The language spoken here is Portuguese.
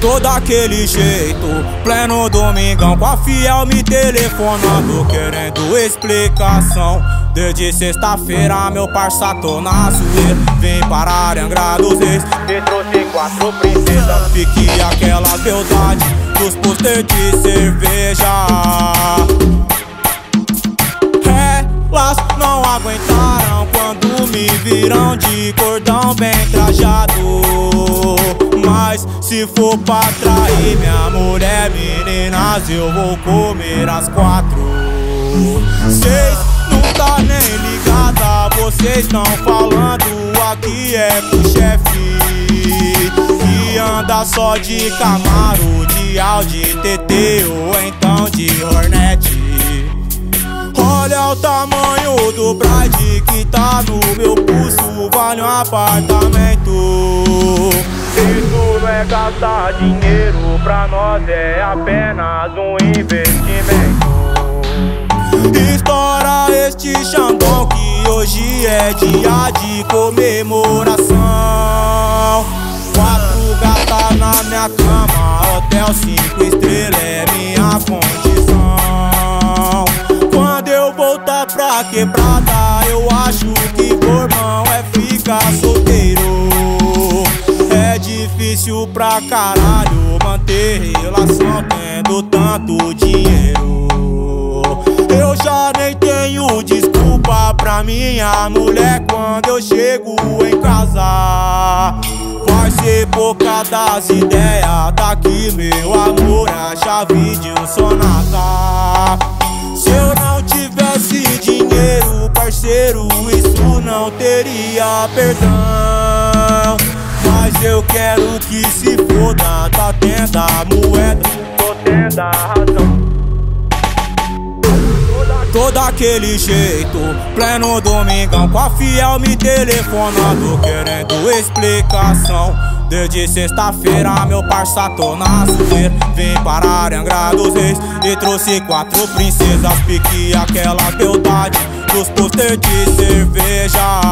Tô daquele jeito, pleno domingão, com a fiel me telefonando, querendo explicação. Desde sexta-feira, meu parça, tô na zoeira. Vim para Angra dos Reis e trouxe 4 princesas. Fique aquela beldade dos pôster de cerveja. Elas não aguentaram quando me viram de cordão bem trajado. Mas se for pra trair minha mulher, meninas, eu vou comer as 4. Cês não tá nem ligada, vocês tão falando aqui é pro chefe que anda só de Camaro, de Audi TT ou então de Hornet. Olha o tamanho do Pride que tá no meu pulso, vale um apartamento. Isso não é gastar dinheiro, pra nós é apenas um investimento. Estoura este Xandão que hoje é dia de comemoração. 4 gatas na minha cama, hotel 5 estrelas é minha condição. Quando eu voltar pra quebrada, eu acho que formão é ficar solteiro. É difícil pra caralho manter relação tendo tanto dinheiro. Eu já nem tenho desculpa pra minha mulher quando eu chego em casa. Vai ser boca das ideias, tá aqui meu amor, a chave de um Sonata. Se eu não tivesse dinheiro, parceiro, isso não teria perdão. Mas eu quero que se foda, tá tendo a moeda, tô tendo a razão. Tô daquele jeito, pleno domingão, com a fiel me telefonando, querendo explicação. Desde sexta-feira, meu parça, tô na zoeira. Vim para Angra dos Reis e trouxe 4 princesas. Pique aquela beldade dos pôster de cerveja.